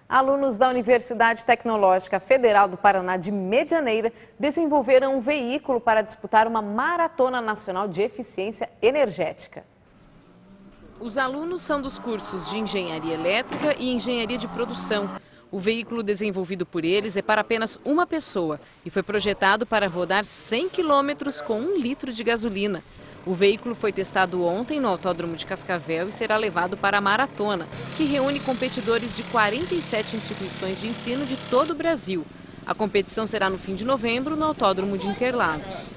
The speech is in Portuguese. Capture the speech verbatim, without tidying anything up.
Alunos da Universidade Tecnológica Federal do Paraná de Medianeira desenvolveram um veículo para disputar uma maratona nacional de eficiência energética. Os alunos são dos cursos de Engenharia Elétrica e Engenharia de Produção. O veículo desenvolvido por eles é para apenas uma pessoa e foi projetado para rodar cem quilômetros com um litro de gasolina. O veículo foi testado ontem no Autódromo de Cascavel e será levado para a maratona, que reúne competidores de quarenta e sete instituições de ensino de todo o Brasil. A competição será no fim de novembro no Autódromo de Interlagos.